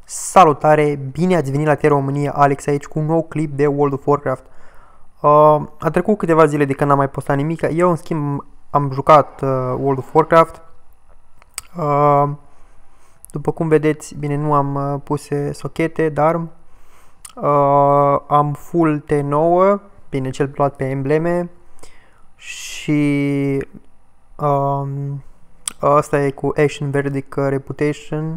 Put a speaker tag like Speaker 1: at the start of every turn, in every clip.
Speaker 1: Salutare, bine ați venit la Terra România, Alex aici cu un nou clip de World of Warcraft. A trecut câteva zile de când n-am mai postat nimic, eu în schimb am jucat World of Warcraft. După cum vedeți, bine, nu am puse sochete, dar am full T9, bine, cel luat pe embleme și asta e cu Ashen Verdict Reputation,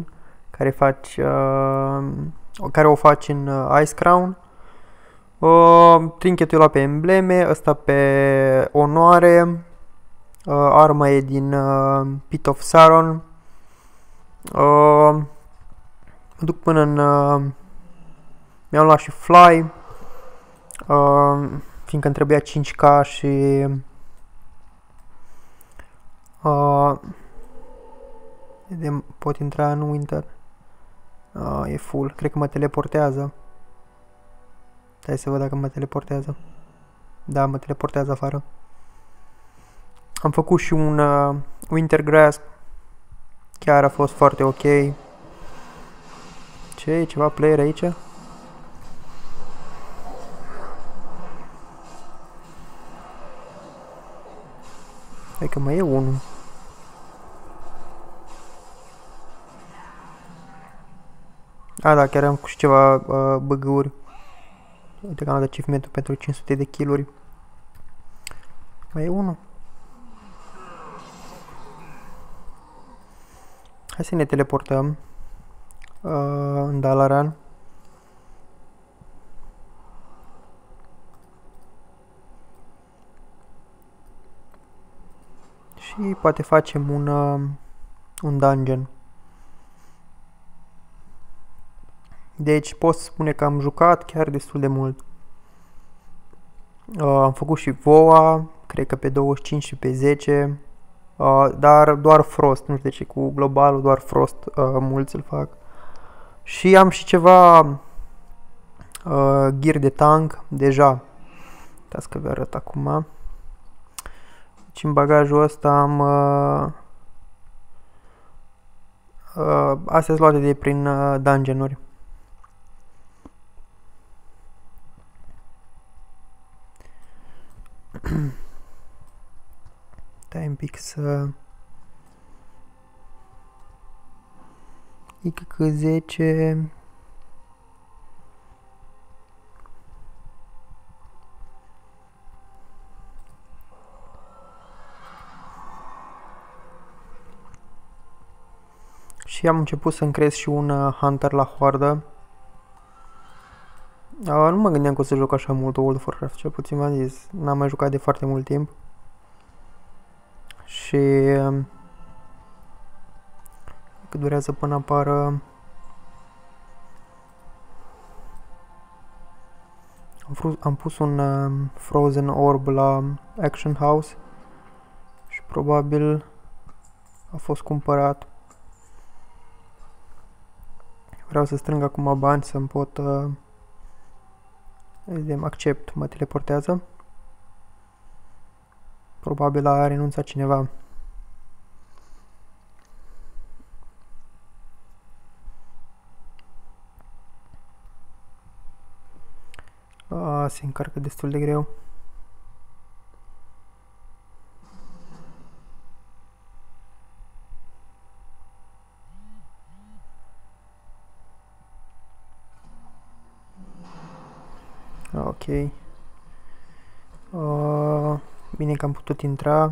Speaker 1: care o faci în Ice Crown. Trinchetul ăla pe embleme, ăsta pe onoare, arma e din Pit of Saron. Mă duc până în... mi-am luat și Fly, fiindcă îmi trebuia 5k și... vedem, pot intra în Winter. E full, cred că mă teleportează. Hai să văd dacă mă teleportează. Da, mă teleportează afară. Am făcut și un Wintergrasp. Chiar a fost foarte ok. Ce e? Ceva player aici? Hai că mai e unul. Da, chiar am și ceva băgăuri. Uite că am dat achievement-ul pentru 500 de kill-uri. Mai e unul. Hai să ne teleportăm în Dalaran. Și poate facem un dungeon. Deci pot spune că am jucat chiar destul de mult. Am făcut și VOA, cred că pe 25 și pe 10. Dar doar Frost, nu știu de ce, cu globalul doar Frost mulți îl fac. Și am și ceva gear de tank deja. Uitați că vi arăt acum. Deci în bagajul ăsta am astea sunt luate de prin dungeon-uri. Stai un pic să... ICC10... Și am început să-mi creez și un Hunter la hoardă. Nu mă gândeam că o să joc așa mult World of Warcraft, cel puțin v-am zis, n-am mai jucat de foarte mult timp. Și cât durează până apară... Am pus un Frozen Orb la Action House și probabil a fost cumpărat. Vreau să strâng acum bani să-mi pot... vedem, accept, mă teleportează. Probabil a renunțat cineva. Se încarcă destul de greu. Ok. Bine că am putut intra.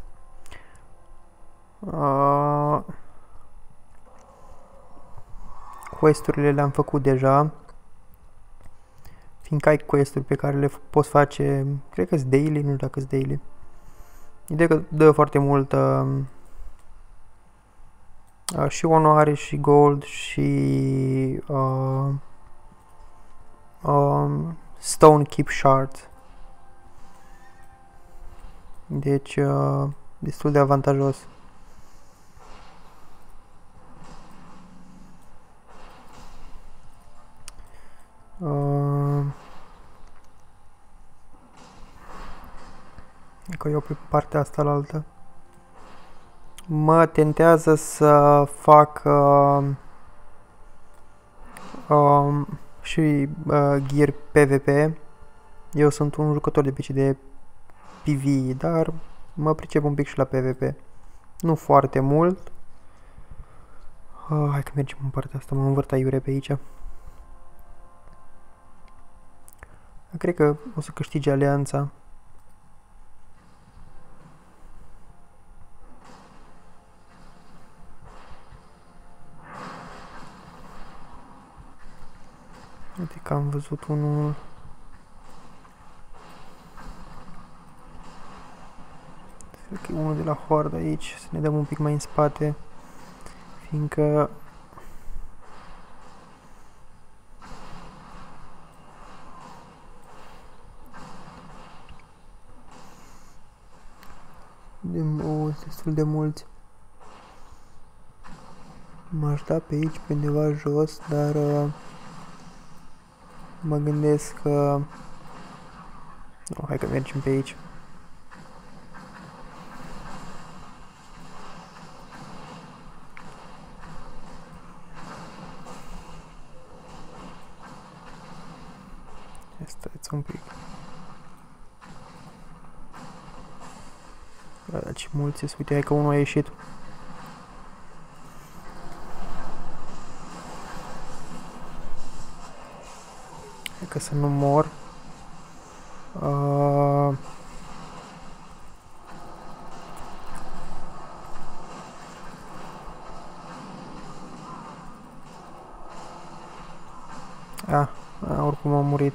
Speaker 1: Quest-urile le-am făcut deja. Fiindcă ai quest-uri pe care le poți face, cred că-s daily, nu știu dacă-s daily. Ideea că dă foarte mult și onoare și gold și stone keep shard. Deci destul de avantajos. Că eu pe partea asta la altă. Mă tentează să fac Și gear PvP. Eu sunt un jucător de PC de PvE, dar mă pricep un pic și la PvP. Nu foarte mult. Hai că mergem în partea asta, mă învârt aiure pe aici. Cred că o să câștige alianța. Uite că am văzut unul. Cred că e unul de la Horde aici. Să ne dăm un pic mai în spate. Fiindcă... destul de mulți. M-aș da pe aici, pe undeva jos, dar... mă gândesc că... No, hai că mergem pe aici. Stați un pic. Da, ce mulți sunt. Uite, hai că unul a ieșit. Hai că să nu mor. Oricum am murit.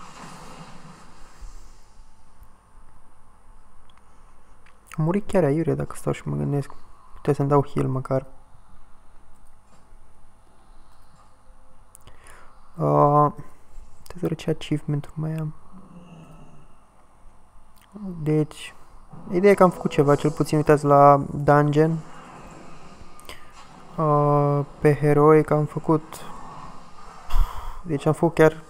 Speaker 1: Am murit chiar aiurea dacă stau și mă gândesc. Putea să-mi dau heal măcar. Trebuie ce achievement-uri mai am. Deci, ideea e că am făcut ceva, cel puțin uitați la dungeon. Pe heroic am făcut... Deci am făcut chiar...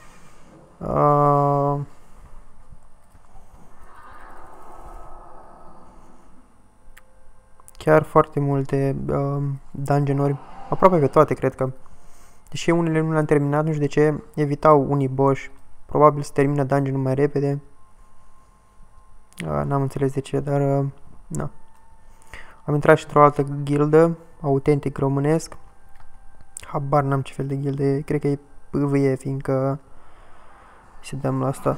Speaker 1: chiar foarte multe dungeon-uri, aproape pe toate, cred că. Deși unele nu le-am terminat, nu știu de ce, evitau unii boși. Probabil se termină dungeon-ul mai repede. N-am înțeles de ce, dar... na. Am intrat și într-o altă gildă, autentic românesc. Habar n-am ce fel de gildă e, cred că e PvE, fiindcă... se dăm la asta.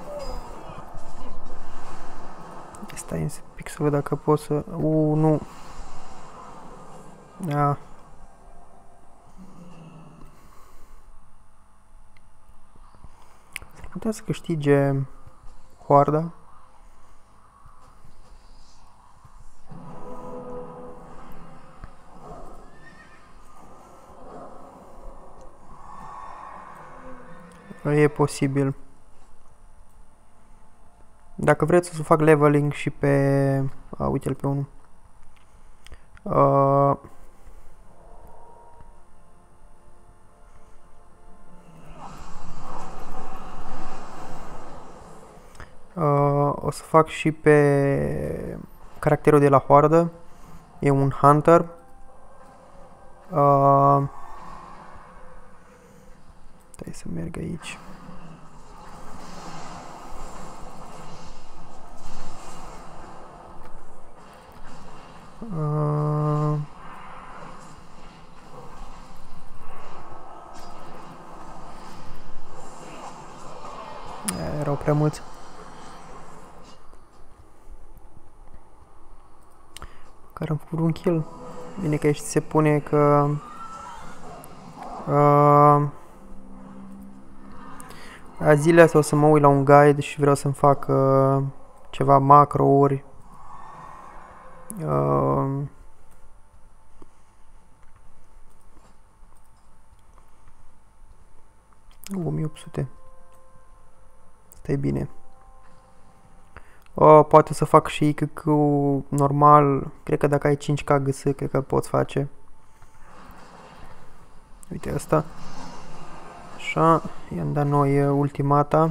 Speaker 1: Stai un pic să văd dacă pot să... nu... Da. S-ar putea să câștige Hoarda. E posibil. Dacă vreți să fac leveling și pe... uite-l pe unul. O să fac și pe caracterul de la Hoardă. E un Hunter. Stai să merg aici. Erau prea mulți. Care am făcut un kill. Bine că aici se pune că... zilele astea o să mă uit la un guide și vreau să-mi fac ceva macro-uri. 1800. Asta e bine. Poate să fac și ICQ normal. Cred că dacă ai 5K GS, cred că îl poți face. Uite asta. Așa, i-am dat noi ultimata.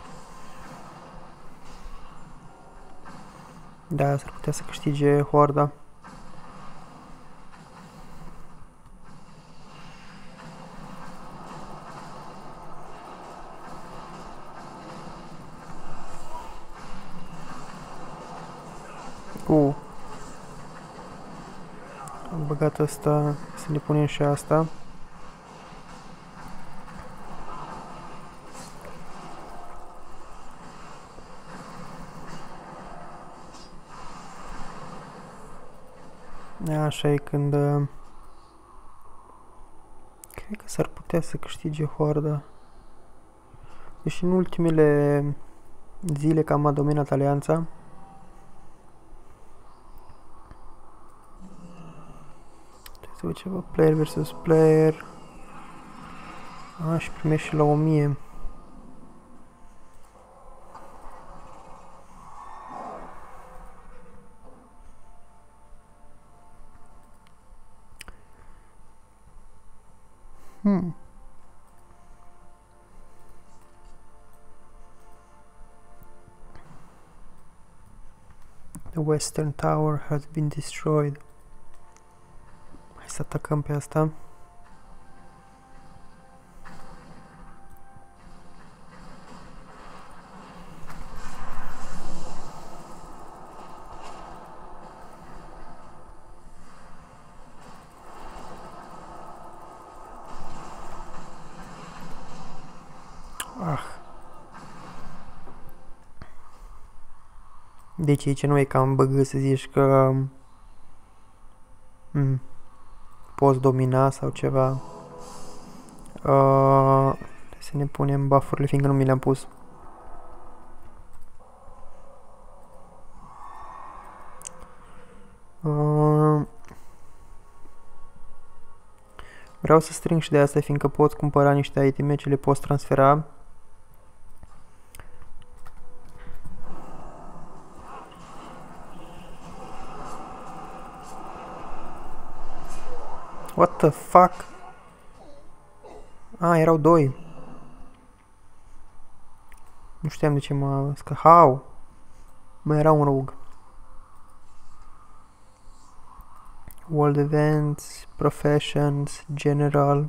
Speaker 1: Da, s-ar putea să câștige Hoarda. Am băgat asta, să ne punem și asta. Așa e când... Cred că s-ar putea să câștige Horda. Deși în ultimele zile cam a dominat alianța. Trebuie să văd ceva player versus player. Și primești și la 1000. The Western Tower has been destroyed. Hai să atacăm pe asta. Deci aici nu e cam băgât să zici că poți domina sau ceva. Să ne punem buff-urile, fiindcă nu mi le-am pus. Vreau să strâng și de asta, fiindcă pot cumpăra niște iteme ce le poți transfera. What the fuck? Erau doi. Nu știam de ce mă scăhau. Mai era un rogue. World Events, Professions, General.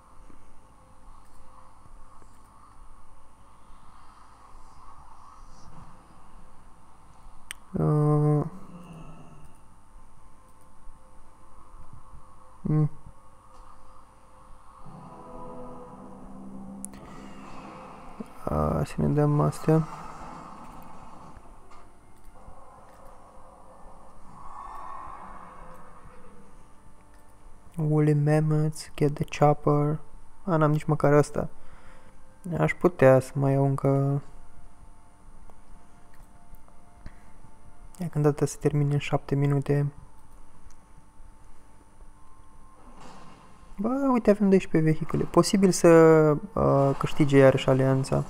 Speaker 1: Să ne dăm astea. Woolly Mammoths, Get the Chopper. N-am nici măcar asta. Aș putea să mai iau încă... Ia când data se termine în 7 minute. Bă, uite, avem 12 vehicule. Posibil să câștige iarăși alianța.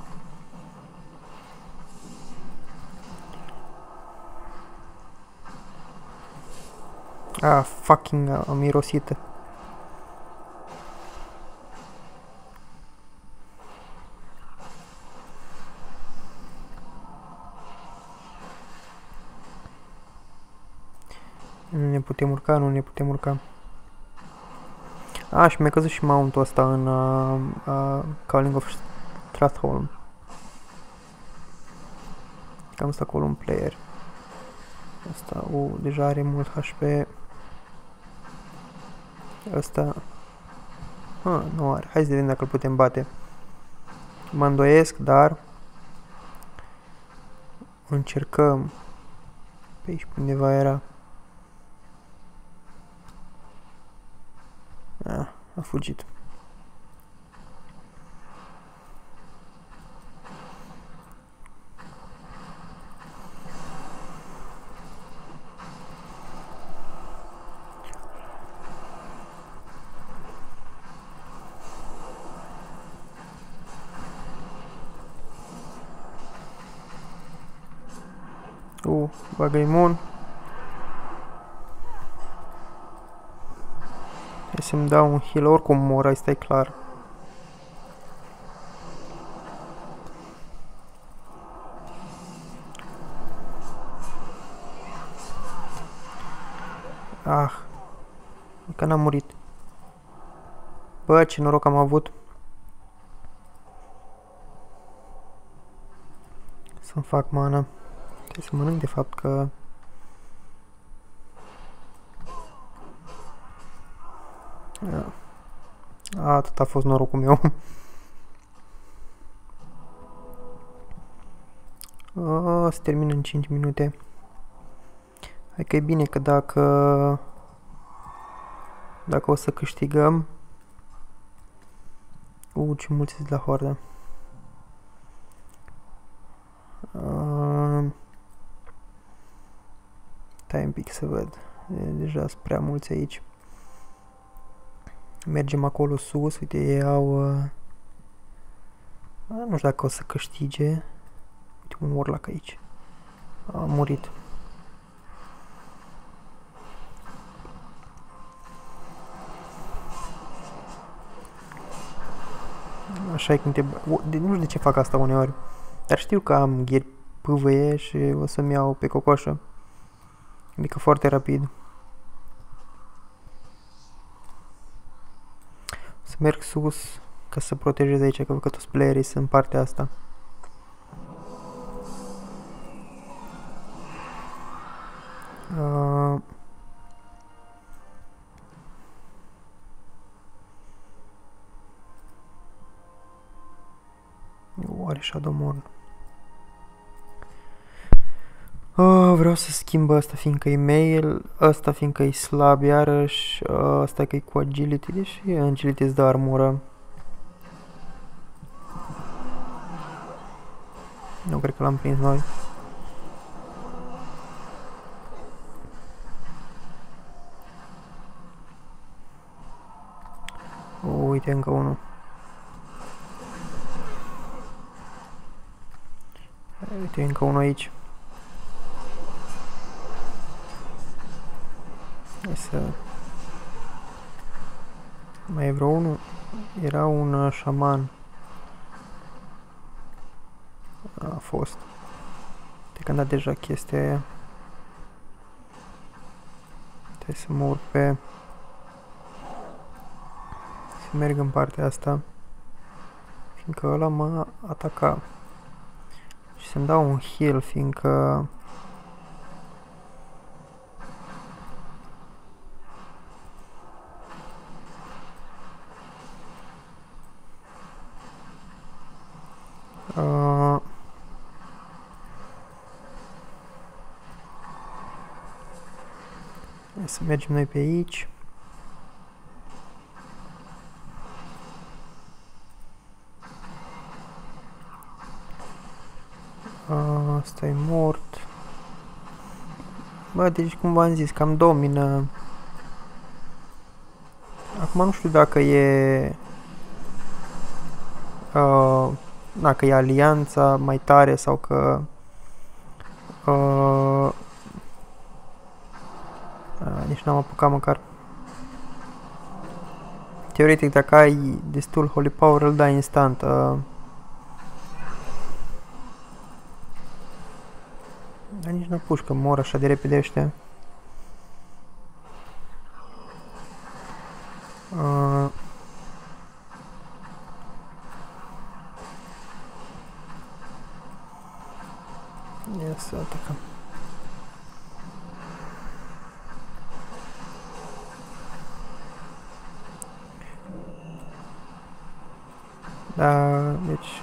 Speaker 1: Fucking, am mirosit. Nu ne putem urca, nu ne putem urca. Și mi-a căzut și mount-ul ăsta în Calling of Stratholm. Cam stă acolo un player. Asta, deja are mult HP. Asta... nu are. Hai să vedem dacă îl putem bate. Mă îndoiesc, dar... Încercăm. Pe aici undeva era. A fugit. Bagă imun. Hai să-mi dau un heal, oricum mor, asta e clar. Încă n-am murit. Bă, ce noroc am avut. Să-mi fac mana. Trebuie să mănânc, de fapt, că Atât a fost norocul meu. Se termină în 5 minute. Hai că e bine că dacă o să câștigăm... ce mulți sunt la horda. Stai un pic să văd. Deja sunt prea mulți aici. Mergem acolo sus. Uite, ei au... nu știu dacă o să câștige. Uite, un orlac aici. A murit. Așa e când te... nu știu de ce fac asta uneori. Dar știu că am gear PvE și o să-mi iau pe cocoșă. Adică foarte rapid. Să merg sus ca să protejez aici, că văd că toți playerii sunt în partea asta. Oare Shadowmourne? Vreau să schimb asta fiindcă e mail, asta fiindcă e slab iarăși, asta că e cu agility, deși agility îți dă armură. Nu cred că l-am prins noi. Uite încă unul. Uite încă unul aici. Hai să... Mai e vreo unul? Era un șaman. A fost. De când a deja chestia aia. Trebuie să mă urc pe... Să merg în partea asta. Fiindcă ăla mă ataca. Și să-mi dau un heal, fiindcă... Să mergem noi pe aici. Asta e mort. Bă, deci cum v-am zis, cam domină. Acum nu știu dacă e... dacă e alianța mai tare sau că... nici n-am apucat măcar. Teoretic, dacă ai destul Holy Power, îl dai instant. Dar nici nu apuci, că mor așa de repede ăștia. Ia să atacăm. Da, deci...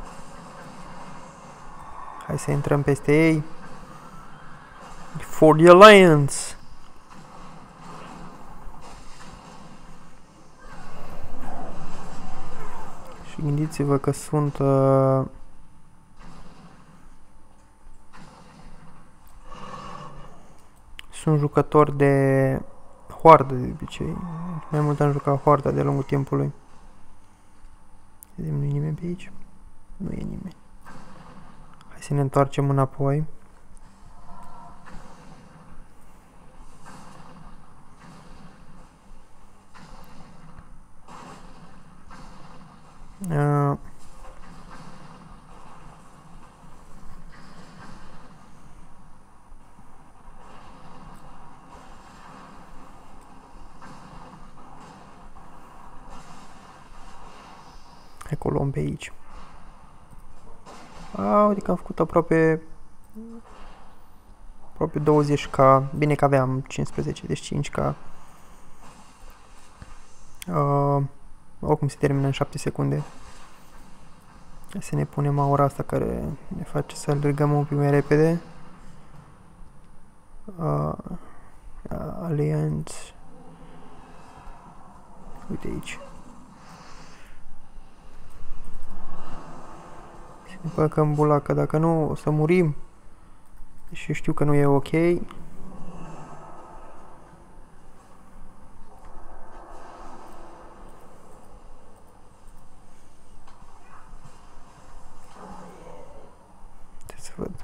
Speaker 1: Hai să intrăm peste ei. For the Alliance! Și gândiți-vă că sunt... sunt jucători de hoardă de obicei. Mai mult am jucat hoarda de-a lungul timpului. Vedem, nu e nimeni pe aici? Nu e nimeni. Hai să ne întoarcem înapoi. Hai că o luăm pe aici. Uite că am făcut aproape 20k. Bine că aveam 15, deci 5k. Oricum se termină în 7 secunde. Să ne punem aura asta care ne face să alergăm un pic mai repede. Alliance. Uite aici. Să ne păcăm bula, că dacă nu o să murim. Și știu că nu e ok. Să văd.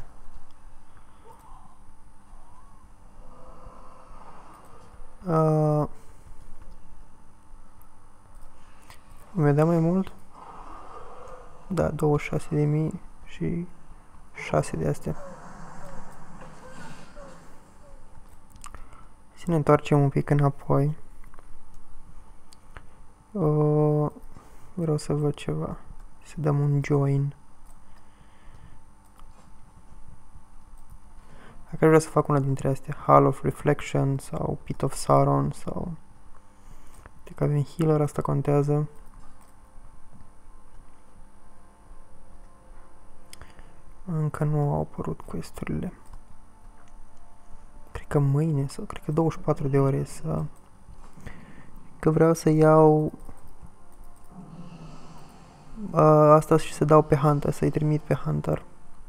Speaker 1: Mi-a dat mai mult? Da, 26.000 și 6 de astea. Să ne întoarcem un pic înapoi. Vreau să văd ceva. Să dăm un join. Dacă vreau să fac una dintre astea, Hall of Reflection sau Pit of Sauron sau... Uite că avem healer, asta contează. Încă nu au apărut quest-urile. Cred că mâine sau cred că 24 de ore să... Că vreau să iau... asta și să dau pe Hunter, să-i trimit pe Hunter.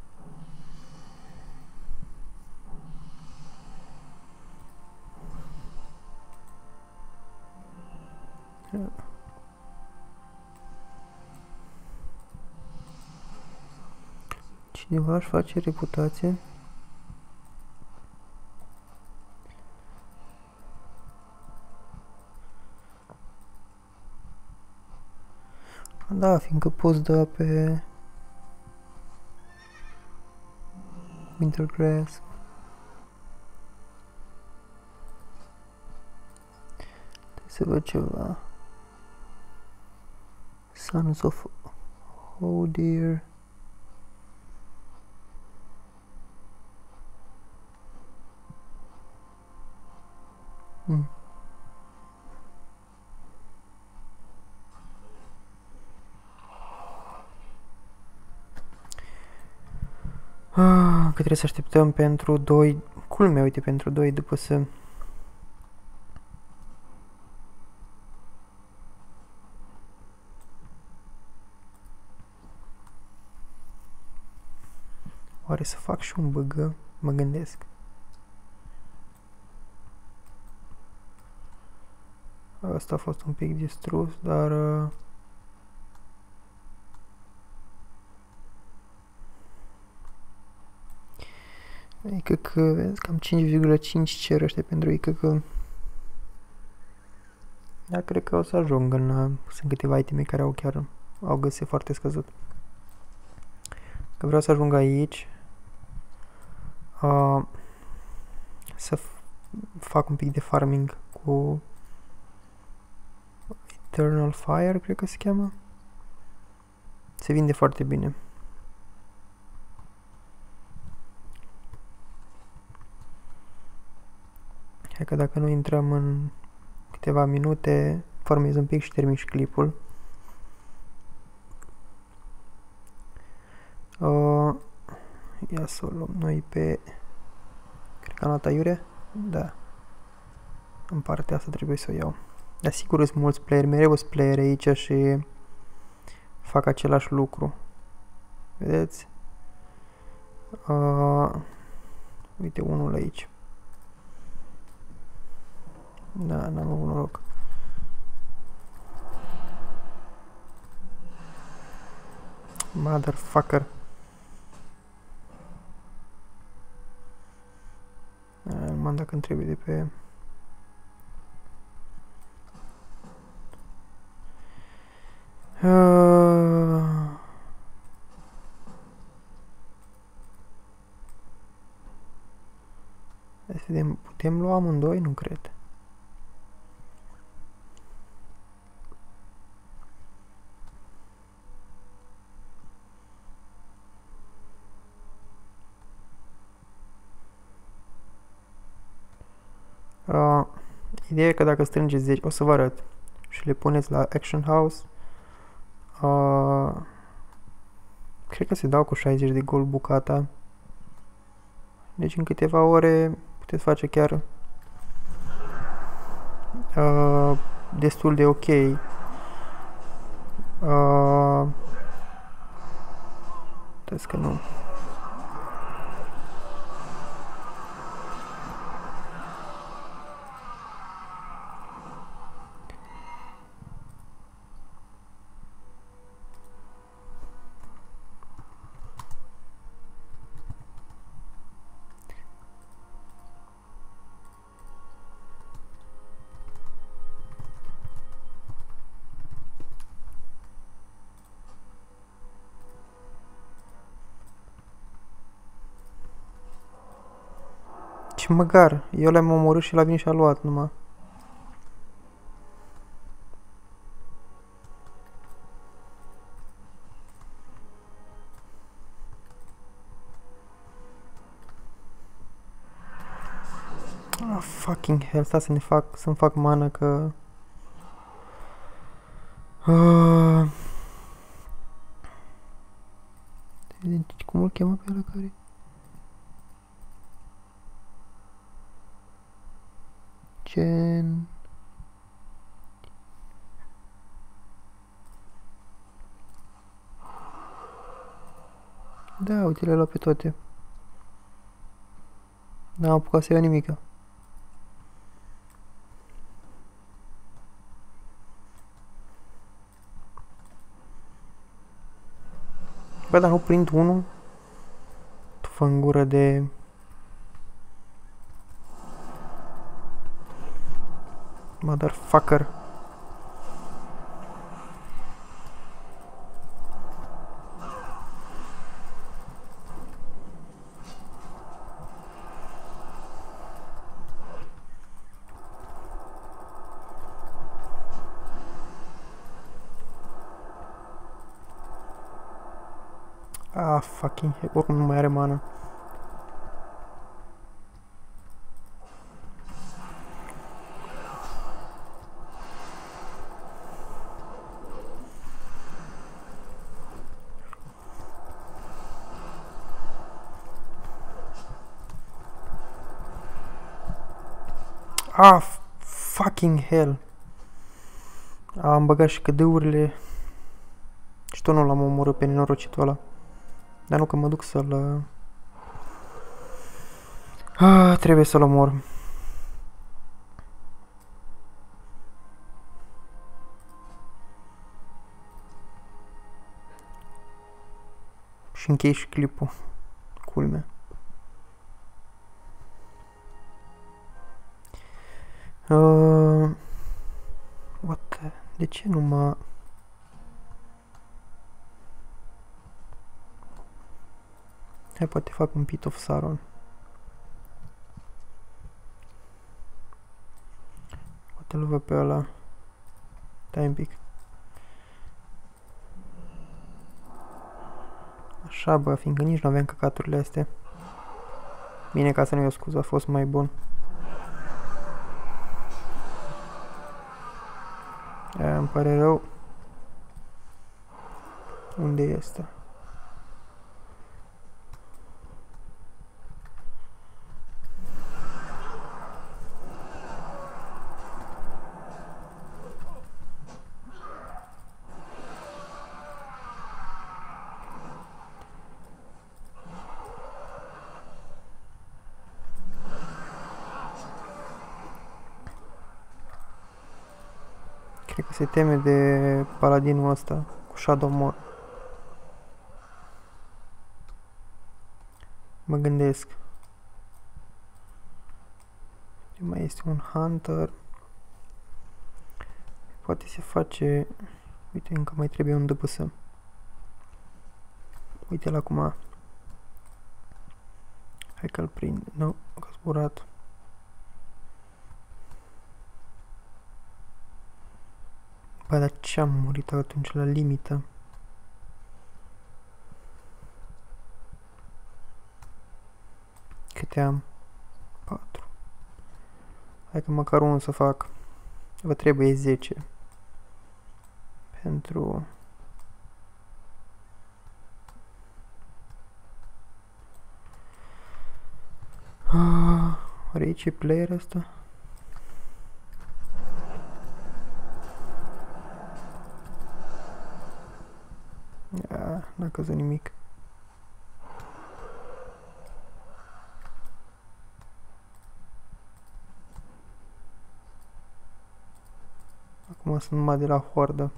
Speaker 1: Cineva își face reputație? Da, fiindcă poți da pe Wintergrass. Trebuie să văd ceva. Sons of Hodir. Că trebuie să așteptăm pentru 2. Culmea, uite, pentru 2 după să... Oare să fac și un băgă? Mă gândesc. Asta a fost un pic distrus, dar... Adică că, vezi, cam 5,5 cer ăștia pentru ei, că... Da, cred că o să ajung în... Sunt câteva iteme care au chiar... Au găsit foarte scăzut. Că vreau să ajung aici. Să fac un pic de farming cu... Eternal Fire, cred că se cheamă. Se vinde foarte bine. Hai că dacă nu intrăm în câteva minute, farmez un pic și termin și clipul. Ia să o luăm noi pe... Cred că am luat aiurea? Da. În partea asta trebuie să o iau. Dar sigur sunt mulți player, mereu sunt player aici și fac același lucru. Vedeți? Uite unul aici. Da, n-am avut noroc. Motherfucker. Numai dacă îmi trebuie de pe... Hai să vedem, putem lua amândoi? Nu cred. Ideea e că dacă strângeți 10, o să vă arăt. și le puneți la Action House. Cred că se dau cu 60 de gold bucata. Deci în câteva ore puteți face chiar destul de ok. Uitați că nu. Și măcar, eu le-am omorât și l-a venit și a luat numai. Ah, fucking hell, stai să-mi fac mana că... Cum îl cheamă pe ăla care... Gen... Da, uite, le-a luat pe toate. N-am apucat să iau nimica. Bă, dar nu prind unul? Tu fă în gură de... Motherfucker. Ah, fucking hell, oricum nu mai are mana. Ah, fucking hell. Am băgat și cădeurile. Și tot nu l-am omorât pe nenorocitul ăla. Dar nu că mă duc să-l... trebuie să-l omor. Și închei și clipul. Culmea. What the... De ce nu mă... Hai, poate fac un Pit of Saron. Poate îl văd pe ăla. Stai un pic. Așa, bă, fiindcă nici nu aveam căcaturile astea. Bine, ca să nu-i o scuză, a fost mai bun. Aia, îmi pare rău. Unde este? Cred că se teme de paladinul ăsta cu Shadowmoor. Mă gândesc. Mai este un Hunter. Poate se face... Uite, încă mai trebuie un DPS. Uite-l acum. Hai că-l prind. Nu, că-a zburat. Bă, dar ce-am murit atunci la limită? Câte am? 4. Hai că măcar unul să fac. Vă trebuie 10. pentru... Are ce player ăsta? N-a căzut nimic. Acum sunt numai de la hoardă.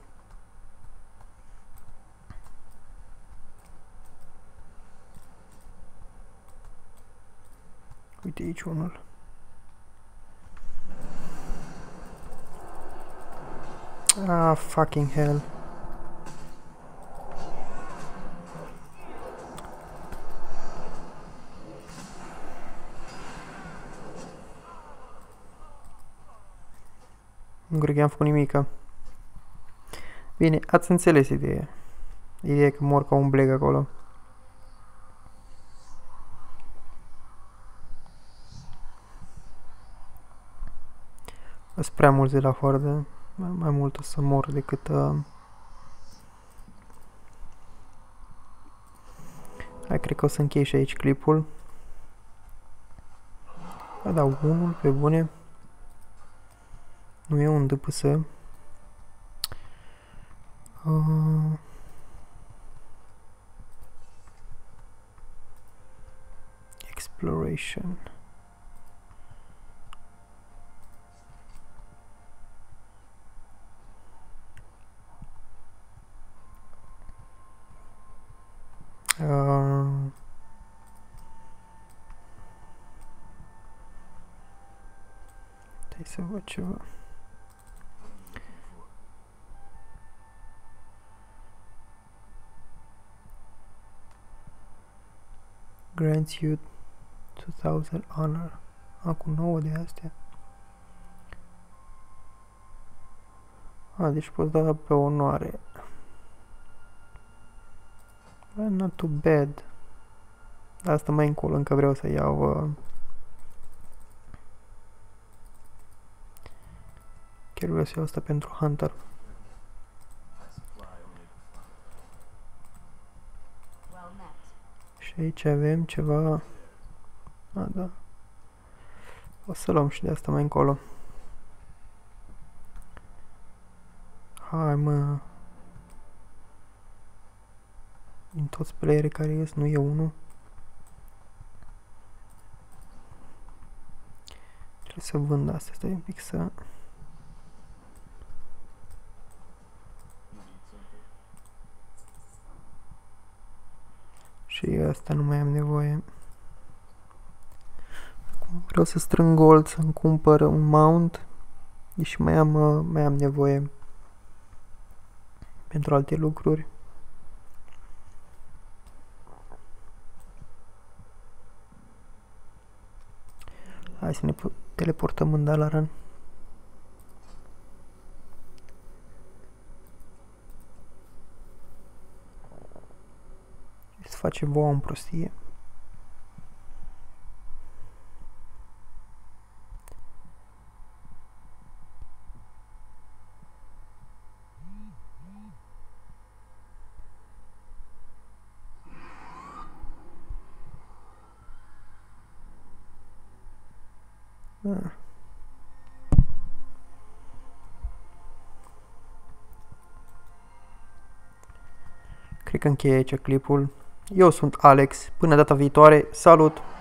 Speaker 1: Uite aici unul. Ah, fucking hell. Nu cred că am făcut nimica. Bine, ați înțeles ideea. Ideea e că mor ca un bleg acolo. Sunt prea mulți de la hoardă. Mai mult o să mor decât... Hai, cred că o să închei și aici clipul. A, da, unul pe bune. Nu e un DPS. Exploration. Hai să văd ceva. Grants you 2000 honor. Acum 9 de astea. Deci poți da pe onoare. Not too bad. Asta mai încolo, încă vreau să iau... Chiar vreau să iau asta pentru Hunter. Și aici avem ceva... da. O să luăm și de asta mai încolo. Hai, mă. Din toți playerii care ies, nu e unul. Trebuie să vând asta, stai un pic să... Și asta nu mai am nevoie. Acum vreau să strâng gold, să-mi cumpăr un mount. Și mai am nevoie pentru alte lucruri. Hai să ne teleportăm în Dalaran. Să facem voa în prostie. Cred că încheie aici clipul. Eu sunt Alex. Până data viitoare, salut!